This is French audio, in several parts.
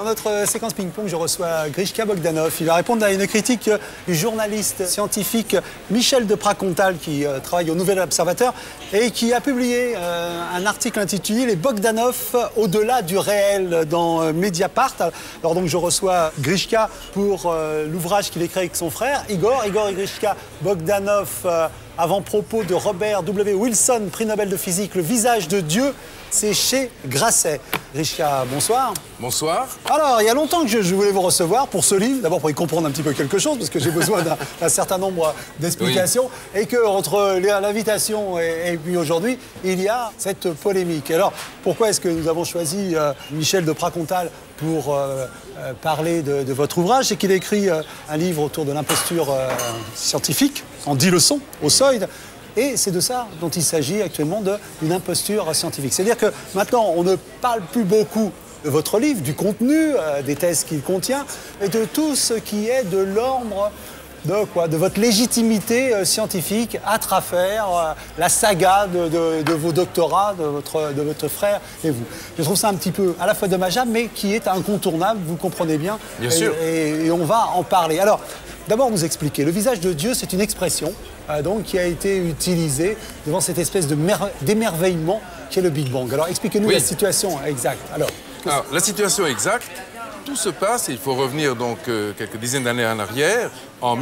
notre séquence ping-pong, je reçois Grishka Bogdanov. Il va répondre à une critique du journaliste scientifique Michel de Pracontal, qui travaille au Nouvel Observateur et qui a publié un article intitulé « Les Bogdanov au-delà du réel » dans Mediapart. Alors donc je reçois Grishka pour l'ouvrage qu'il écrit avec son frère Igor et Grishka Bogdanov, avant-propos de Robert W. Wilson, prix Nobel de physique, Le visage de Dieu. C'est chez Grasset. Grishka, bonsoir. Bonsoir. Alors, il y a longtemps que je voulais vous recevoir pour ce livre, d'abord pour y comprendre un petit peu quelque chose, parce que j'ai besoin d'un certain nombre d'explications, oui. Et qu'entre l'invitation et puis aujourd'hui, il y a cette polémique. Alors, pourquoi est-ce que nous avons choisi Michel de Pracontal pour parler de votre ouvrage? C'est qu'il a écrit un livre autour de l'imposture scientifique, en 10 leçons, au seuil. Et c'est de ça dont il s'agit actuellement, d'une imposture scientifique. C'est-à-dire que maintenant, on ne parle plus beaucoup de votre livre, du contenu, des thèses qu'il contient, mais de tout ce qui est de l'ordre de votre légitimité scientifique à travers la saga de vos doctorats, de votre frère et vous. Je trouve ça un petit peu à la fois dommageable, mais qui est incontournable, vous comprenez bien. Bien sûr. Et on va en parler. Alors, d'abord, nous expliquer. Le visage de Dieu, c'est une expression donc, qui a été utilisée devant cette espèce d'émerveillement qui est le Big Bang. Alors, expliquez-nous la situation exacte. Alors, la situation exacte, tout se passe, et il faut revenir donc quelques dizaines d'années en arrière, en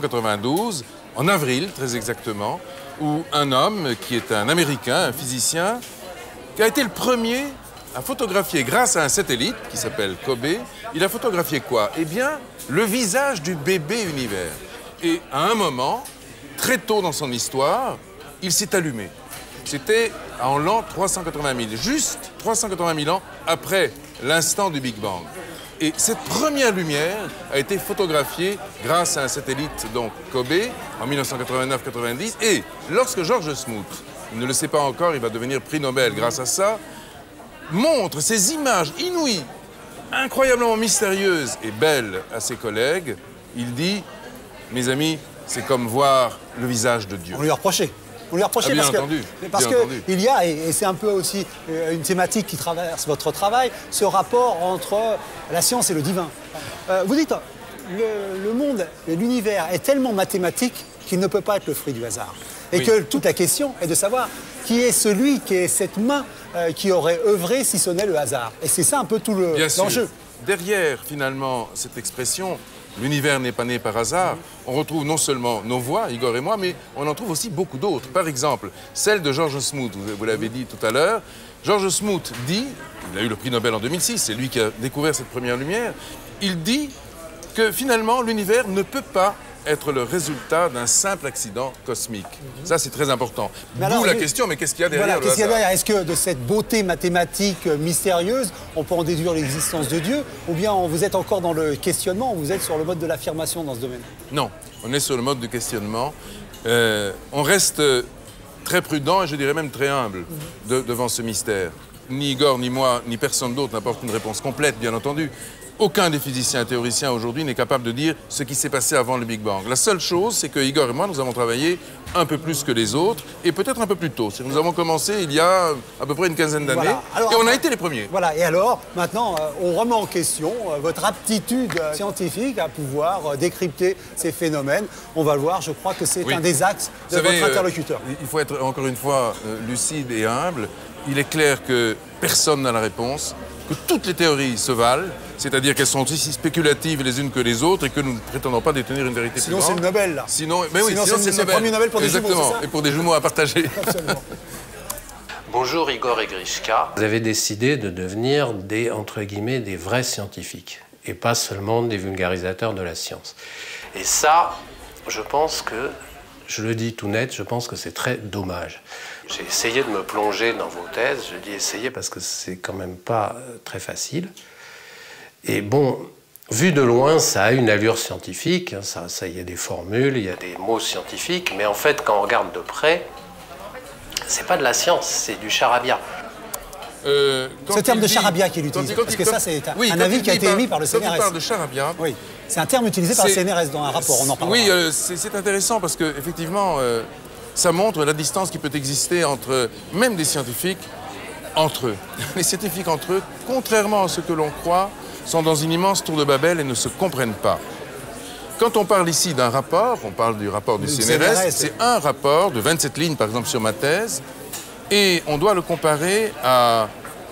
1992, en avril très exactement, où un homme qui est un Américain, un physicien, qui a été le premier à photographier, grâce à un satellite qui s'appelle COBE, il a photographié quoi? Eh bien, le visage du bébé univers. Et à un moment, très tôt dans son histoire, il s'est allumé. C'était en l'an 380 000, juste 380 000 ans après l'instant du Big Bang. Et cette première lumière a été photographiée grâce à un satellite, donc COBE, en 1989-90. Et lorsque George Smoot, il ne le sait pas encore, il va devenir prix Nobel grâce à ça, montre ces images inouïes, incroyablement mystérieuses et belles à ses collègues, il dit, mes amis, c'est comme voir le visage de Dieu. On lui a reproché. On lui a reproché parce qu'il y a, et c'est un peu aussi une thématique qui traverse votre travail, ce rapport entre la science et le divin. Vous dites, le monde, l'univers est tellement mathématique qu'il ne peut pas être le fruit du hasard. Et que toute la question est de savoir qui est celui, qui est cette main qui aurait œuvré si ce n'est le hasard. Et c'est ça un peu tout l'enjeu. Derrière, finalement, cette expression, l'univers n'est pas né par hasard, on retrouve non seulement nos voix, Igor et moi, mais on en trouve aussi beaucoup d'autres. Par exemple, celle de George Smoot, vous l'avez dit tout à l'heure. George Smoot dit, il a eu le prix Nobel en 2006, c'est lui qui a découvert cette première lumière, il dit que finalement l'univers ne peut pas être le résultat d'un simple accident cosmique. Ça, c'est très important. D'où la question, mais qu'est-ce qu'il y a derrière le hasard ? Est-ce que de cette beauté mathématique mystérieuse, on peut en déduire l'existence de Dieu, ou bien vous êtes encore dans le questionnement, vous êtes sur le mode de l'affirmation dans ce domaine? Non, on est sur le mode du questionnement. On reste très prudent et je dirais même très humble devant ce mystère. Ni Igor, ni moi, ni personne d'autre n'apporte une réponse complète, bien entendu. Aucun des physiciens et théoriciens aujourd'hui n'est capable de dire ce qui s'est passé avant le Big Bang. La seule chose, c'est que Igor et moi, nous avons travaillé un peu plus que les autres et peut-être un peu plus tôt. Nous avons commencé il y a à peu près une quinzaine d'années et on a été les premiers. Voilà, et alors, maintenant, on remet en question votre aptitude scientifique à pouvoir décrypter ces phénomènes. On va le voir, je crois que c'est un des axes de votre interlocuteur. Il faut être encore une fois lucide et humble. Il est clair que personne n'a la réponse, que toutes les théories se valent, c'est-à-dire qu'elles sont aussi spéculatives les unes que les autres et que nous ne prétendons pas détenir une vérité plus grande. Sinon, c'est le Nobel, là. Sinon c'est le premier Nobel pour des jumeaux, exactement, et pour des jumeaux à partager. Absolument. Bonjour Igor et Grishka. Vous avez décidé de devenir entre guillemets, des vrais scientifiques et pas seulement des vulgarisateurs de la science. Et ça, je pense que, je le dis tout net, je pense que c'est très dommage. J'ai essayé de me plonger dans vos thèses, je dis essayer parce que c'est quand même pas très facile. Et bon, vu de loin, ça a une allure scientifique, hein, il y a des formules, il y a des mots scientifiques, mais en fait, quand on regarde de près, c'est pas de la science, c'est du charabia. C'est le terme de charabia qu'il utilise, parce que ça, c'est un avis qui a été émis par le CNRS. Quand il parle de charabia... Oui, c'est un terme utilisé par le CNRS dans un rapport, on en parle. Oui, c'est intéressant parce qu'effectivement, ça montre la distance qui peut exister entre, même des scientifiques, entre eux. Les scientifiques entre eux, contrairement à ce que l'on croit, sont dans une immense tour de Babel et ne se comprennent pas. Quand on parle ici d'un rapport, on parle du rapport du CNRS, c'est un rapport de 27 lignes, par exemple, sur ma thèse, et on doit le comparer à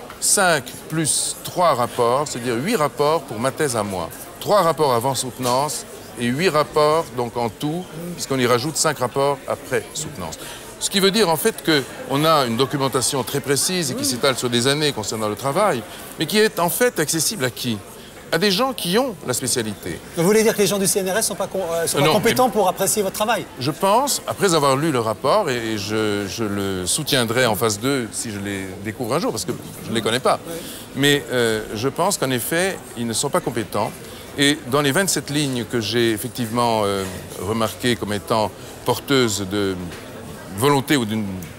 5 plus 3 rapports, c'est-à-dire 8 rapports pour ma thèse à moi. 3 rapports avant soutenance et 8 rapports, donc en tout, puisqu'on y rajoute 5 rapports après soutenance. Ce qui veut dire en fait qu'on a une documentation très précise et qui s'étale sur des années concernant le travail, mais qui est en fait accessible à qui? À des gens qui ont la spécialité. Vous voulez dire que les gens du CNRS ne sont pas compétents pour apprécier votre travail? Je pense, après avoir lu le rapport, et je le soutiendrai en phase 2 si je les découvre un jour, parce que je ne les connais pas, mais je pense qu'en effet, ils ne sont pas compétents. Et dans les 27 lignes que j'ai effectivement remarquées comme étant porteuses de volonté ou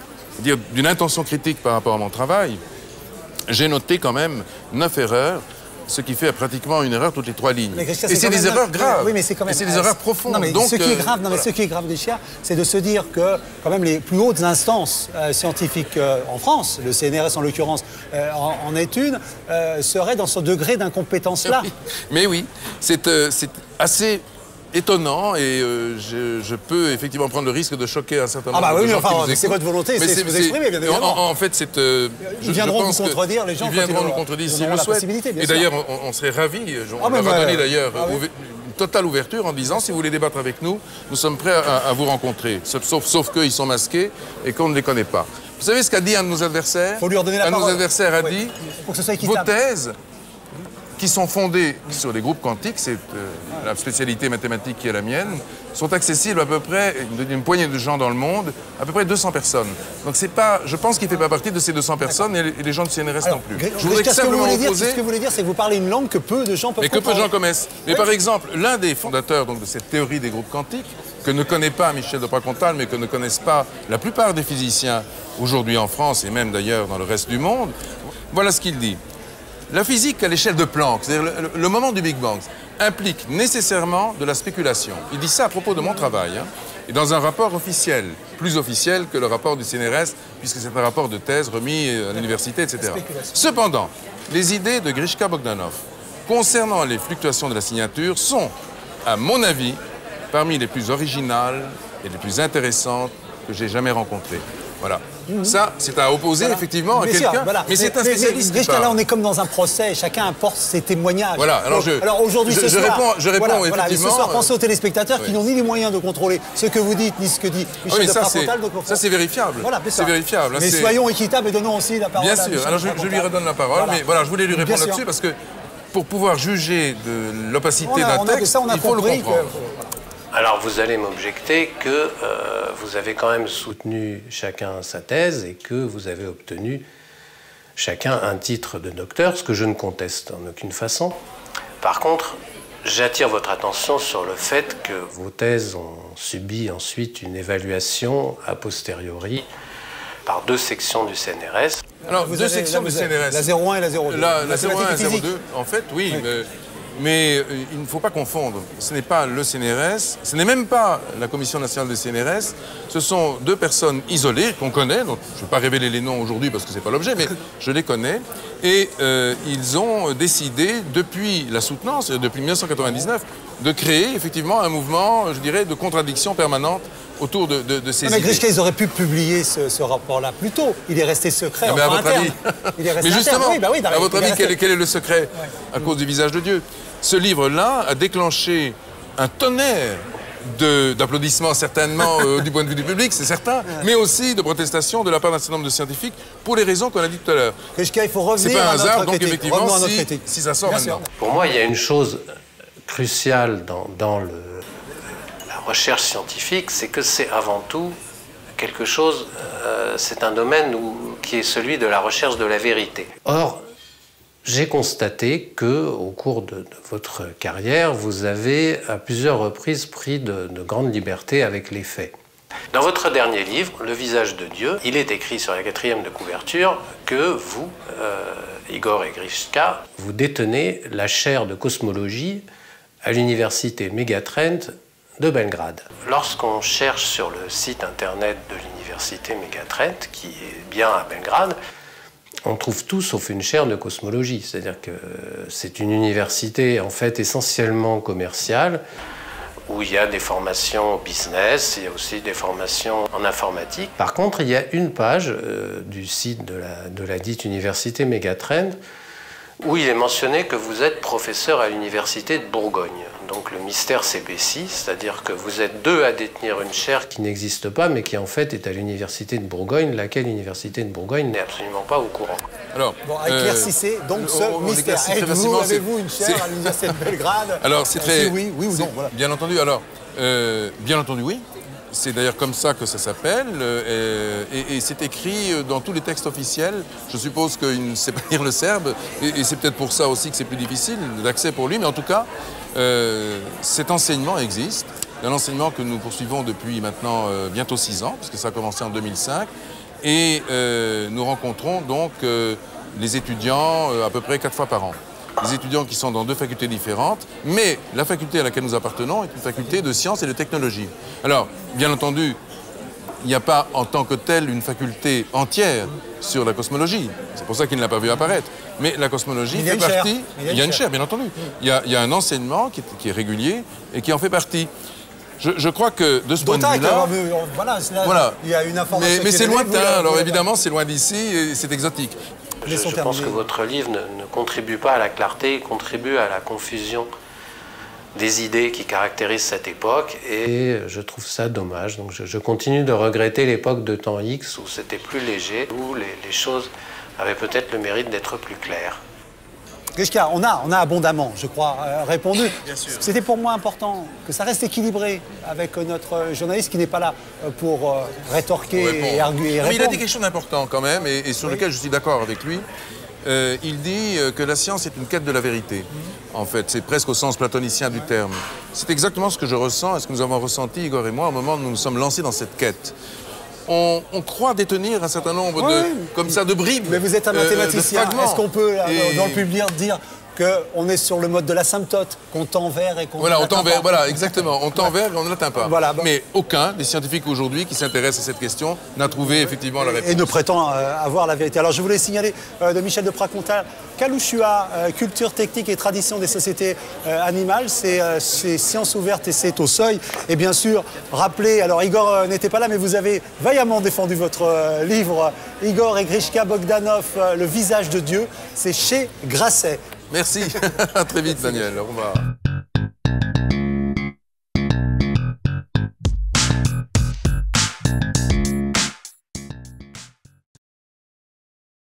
d'une intention critique par rapport à mon travail, j'ai noté quand même 9 erreurs, ce qui fait pratiquement une erreur toutes les 3 lignes. Et c'est des erreurs graves. Oui, mais c'est quand même. C'est des erreurs profondes. Non, mais donc, ce qui est grave, ce qui est grave, Richard, c'est de se dire que quand même les plus hautes instances scientifiques en France, le CNRS en l'occurrence en est une, seraient dans ce degré d'incompétence-là. Oui. Mais oui, c'est assez étonnant et je peux effectivement prendre le risque de choquer un certain nombre de gens qui nous écoutent. C'est votre volonté, c'est ce que vous exprimez, bien évidemment. En fait, ils viendront vous contredire, les gens. Ils viendront nous contredire s'ils le souhaitent. Et d'ailleurs, on serait ravis, on leur a donné d'ailleurs une totale ouverture en disant, si vous voulez débattre avec nous, nous sommes prêts à vous rencontrer. Sauf qu'ils sont masqués et qu'on ne les connaît pas. Vous savez ce qu'a dit un de nos adversaires? Faut lui redonner la parole. Un de nos adversaires a dit, pour que ce soit équitable. Vos thèses qui sont fondées sur les groupes quantiques, c'est la spécialité mathématique qui est la mienne, sont accessibles à peu près d'une poignée de gens dans le monde, à peu près 200 personnes. Donc c'est pas, je pense qu'il ne fait pas partie de ces 200 personnes et les gens du CNRS non plus. Je voudrais simplement opposer... Ce que vous voulez dire, c'est que vous parlez une langue que peu de gens peuvent comprendre. Mais que peu de gens connaissent. Mais par exemple, l'un des fondateurs donc, de cette théorie des groupes quantiques, que ne connaît pas Michel de Pracontal, mais que ne connaissent pas la plupart des physiciens aujourd'hui en France et même d'ailleurs dans le reste du monde, voilà ce qu'il dit. La physique à l'échelle de Planck, c'est-à-dire le moment du Big Bang, implique nécessairement de la spéculation. Il dit ça à propos de mon travail, hein, et dans un rapport officiel, plus officiel que le rapport du CNRS, puisque c'est un rapport de thèse remis à l'université, etc. Cependant, les idées de Grishka-Bogdanov concernant les fluctuations de la signature sont, à mon avis, parmi les plus originales et les plus intéressantes que j'ai jamais rencontrées. Voilà. Ça, c'est à opposer effectivement à quelqu'un, mais c'est un spécialiste qui parle. Là, on est comme dans un procès, chacun apporte ses témoignages. Voilà, alors aujourd'hui, ce soir, je réponds effectivement... Ce soir, pensez aux téléspectateurs qui n'ont ni les moyens de contrôler ce que vous dites, ni ce que dit Michel de Pracontal. Ça, c'est vérifiable. Voilà, c'est vérifiable. Mais soyons équitables et donnons aussi la parole à Michel. Bien sûr, alors je lui redonne la parole, mais voilà, je voulais lui répondre là-dessus parce que pour pouvoir juger de l'opacité d'un texte, il faut le comprendre. Alors vous allez m'objecter que vous avez quand même soutenu chacun sa thèse et que vous avez obtenu chacun un titre de docteur, ce que je ne conteste en aucune façon. Par contre, j'attire votre attention sur le fait que vos thèses ont subi ensuite une évaluation a posteriori par 2 sections du CNRS. Alors, 2 sections du CNRS. La 01 et la 02. La 01 et la 02, en fait, oui. Mais il ne faut pas confondre. Ce n'est pas le CNRS, ce n'est même pas la Commission nationale du CNRS. Ce sont 2 personnes isolées qu'on connaît, donc je ne vais pas révéler les noms aujourd'hui parce que ce n'est pas l'objet, mais je les connais. Et ils ont décidé, depuis la soutenance, depuis 1999, de créer effectivement un mouvement, je dirais, de contradiction permanente autour de ces idées. Mais Grishka, ils auraient pu publier ce rapport-là plus tôt. Il est resté secret en interne. Il est resté mais justement, interne. à votre avis, quel est le secret à cause du visage de Dieu? Ce livre-là a déclenché un tonnerre d'applaudissements, certainement, du point de vue du public, c'est certain, mais aussi de protestations de la part d'un certain nombre de scientifiques, pour les raisons qu'on a dit tout à l'heure. Grishka, il faut revenir à notre critique. C'est pas un hasard, donc critique. effectivement, si ça sort maintenant. Pour moi, il y a une chose cruciale dans la recherche scientifique, c'est que c'est avant tout quelque chose, c'est un domaine qui est celui de la recherche de la vérité. Or, j'ai constaté qu'au cours de votre carrière, vous avez à plusieurs reprises pris de grandes libertés avec les faits. Dans votre dernier livre, Le visage de Dieu, il est écrit sur la 4e de couverture que vous, Igor Grishka, vous détenez la chaire de cosmologie à l'université Megatrend de Belgrade. Lorsqu'on cherche sur le site internet de l'université Megatrend, qui est bien à Belgrade, on trouve tout sauf une chaire de cosmologie. C'est-à-dire que c'est une université en fait essentiellement commerciale, où il y a des formations au business, il y a aussi des formations en informatique. Par contre, il y a une page du site de la dite université Mégatrend où il est mentionné que vous êtes professeur à l'université de Bourgogne. Donc le mystère s'épaissit, c'est-à-dire que vous êtes deux à détenir une chaire qui n'existe pas, mais qui en fait est à l'université de Bourgogne, laquelle université de Bourgogne n'est absolument pas au courant. Alors, bon, éclaircissez donc ce mystère. Avez-vous une chaire à l'université de Belgrade? Alors c'est très... oui ou non, voilà. Bien entendu, alors, bien entendu oui. C'est d'ailleurs comme ça que ça s'appelle, et c'est écrit dans tous les textes officiels. Je suppose qu'il ne sait pas lire le serbe, et c'est peut-être pour ça aussi que c'est plus difficile d'accès pour lui, mais en tout cas, cet enseignement existe. Un enseignement que nous poursuivons depuis maintenant bientôt 6 ans, puisque ça a commencé en 2005, et nous rencontrons donc les étudiants à peu près 4 fois par an. Des étudiants qui sont dans 2 facultés différentes, mais la faculté à laquelle nous appartenons est une faculté de sciences et de technologie. Alors, bien entendu, il n'y a pas en tant que telle une faculté entière sur la cosmologie. C'est pour ça qu'il ne l'a pas vu apparaître. Mais la cosmologie fait partie... Il y a une chaire, bien entendu. Il y a un enseignement qui est régulier et qui en fait partie. Je crois que de ce point de vue-là... Voilà, il y a une information... Mais c'est lointain, alors évidemment, c'est loin d'ici et c'est exotique. Je pense que votre livre ne contribue pas à la clarté, il contribue à la confusion des idées qui caractérisent cette époque, et je trouve ça dommage. Donc je continue de regretter l'époque de temps X où c'était plus léger, où les choses avaient peut-être le mérite d'être plus claires. Grishka, on a abondamment, je crois, répondu. C'était pour moi important que ça reste équilibré avec notre journaliste qui n'est pas là pour rétorquer et arguer et répondre. Mais il a dit quelque chose d'important quand même, et sur lequel je suis d'accord avec lui. Il dit que la science est une quête de la vérité. En fait, c'est presque au sens platonicien du terme. C'est exactement ce que je ressens et ce que nous avons ressenti, Igor et moi, au moment où nous nous sommes lancés dans cette quête. On croit détenir un certain nombre de bribes. Mais vous êtes un mathématicien. Est-ce qu'on peut, dans le public, dire qu'on est sur le mode de l'asymptote, qu'on tend vers et qu'on voilà, on tend vers, voilà, exactement. On tend vers et on ne l'atteint pas. Voilà, mais aucun des scientifiques aujourd'hui qui s'intéressent à cette question n'a trouvé effectivement la réponse. Et ne prétend avoir la vérité. Alors je voulais signaler de Michel de Pracontal, Kalouchua, culture, technique et tradition des sociétés animales, c'est Sciences ouvertes et c'est au seuil. Et bien sûr, rappelez, alors Igor n'était pas là, mais vous avez vaillamment défendu votre livre, Igor et Grishka Bogdanov, Le visage de Dieu, c'est chez Grasset. Merci. À très vite, Daniel. Au revoir.